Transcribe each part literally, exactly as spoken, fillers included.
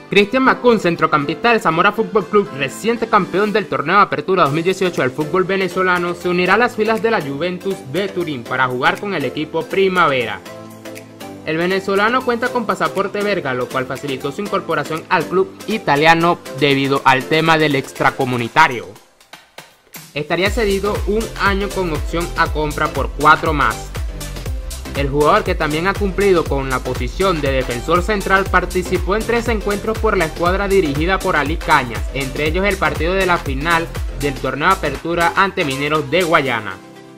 Cristian Macún, centrocampista del Zamora Fútbol Club, reciente campeón del torneo de Apertura dos mil dieciocho del fútbol venezolano, se unirá a las filas de la Juventus de Turín para jugar con el equipo Primavera. El venezolano cuenta con pasaporte belga, lo cual facilitó su incorporación al club italiano debido al tema del extracomunitario. Estaría cedido un año con opción a compra por cuatro más. El jugador, que también ha cumplido con la posición de defensor central, participó en tres encuentros por la escuadra dirigida por Ali Cañas, entre ellos el partido de la final del torneo de Apertura ante Mineros de Guayana.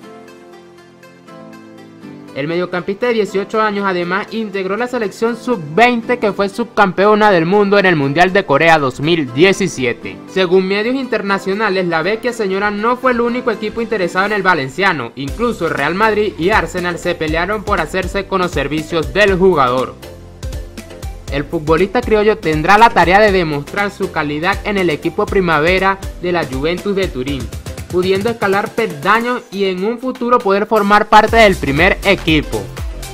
El mediocampista de dieciocho años además integró la selección sub veinte, que fue subcampeona del mundo en el Mundial de Corea dos mil diecisiete. Según medios internacionales, la vecchia señora no fue el único equipo interesado en el valenciano, incluso Real Madrid y Arsenal se pelearon por hacerse con los servicios del jugador. El futbolista criollo tendrá la tarea de demostrar su calidad en el equipo Primavera de la Juventus de Turín, pudiendo escalar peldaños y en un futuro poder formar parte del primer equipo.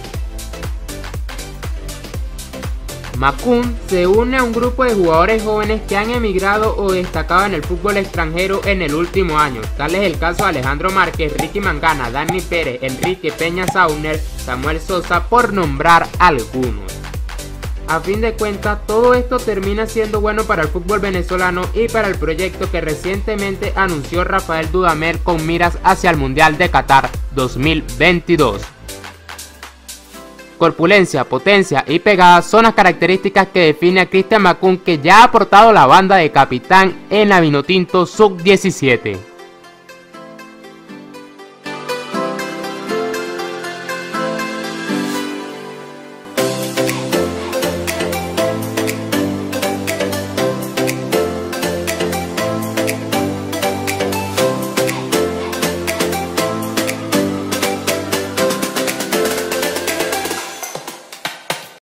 Macún se une a un grupo de jugadores jóvenes que han emigrado o destacado en el fútbol extranjero en el último año. Tal es el caso de Alejandro Márquez, Ricky Mangana, Dani Pérez, Enrique Peña Sauner, Samuel Sosa, por nombrar algunos. A fin de cuentas, todo esto termina siendo bueno para el fútbol venezolano y para el proyecto que recientemente anunció Rafael Dudamel con miras hacia el Mundial de Qatar dos mil veintidós. Corpulencia, potencia y pegada son las características que define a Cristian Macún, que ya ha portado la banda de capitán en la Vinotinto sub diecisiete.